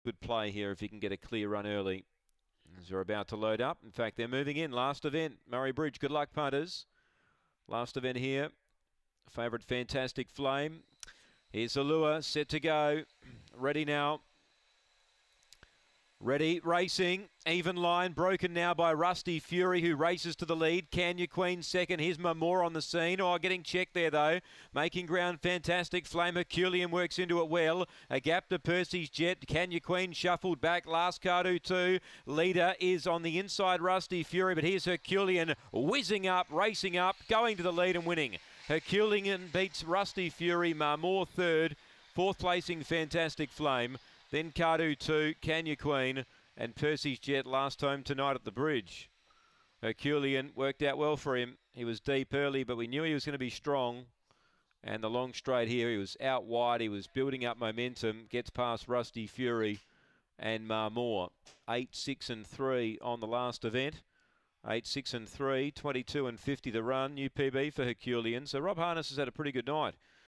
Good play here if he can get a clear run early. As they're about to load up. In fact, they're moving in. Last event, Murray Bridge. Good luck, punters. Last event here. Favourite Fantastic Flame. Here's Allure, set to go. Ready now. Ready, racing, even line, broken now by Rusty Fury, who races to the lead. Kenya Queen second. Here's Mamor on the scene. Oh, getting checked there, though. Making ground, Fantastic Flame. Herculean works into it well. A gap to Percy's Jet. Kenya Queen shuffled back. Last Cardo 2. Leader is on the inside, Rusty Fury, but here's Herculean whizzing up, racing up, going to the lead and winning. Herculean beats Rusty Fury. Mamor third. Fourth placing, Fantastic Flame. Then Cardo 2, Kenya Queen, and Percy's Jet last home tonight at the bridge. Herculean worked out well for him. He was deep early, but we knew he was going to be strong. And the long straight here, he was out wide. He was building up momentum. Gets past Rusty Fury and Mamor. 8, 6 and 3 on the last event. 8, 6 and 3, 22 and 50 to run. New PB for Herculean. So Rob Harness has had a pretty good night.